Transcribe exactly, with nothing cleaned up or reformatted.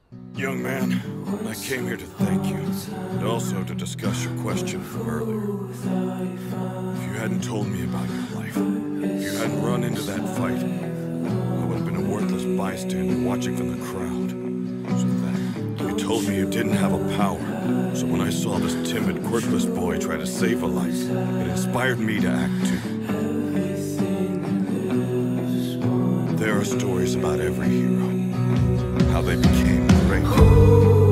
Young man, I came here to thank you, and also to discuss your question from earlier. If you hadn't told me about your life, if you hadn't run into that fight, I would have been a worthless bystander watching from the crowd. So that you told me you didn't have a power. So when I saw this timid, quirkless boy try to save a life, it inspired me to act too. There are stories about every hero, how they became great.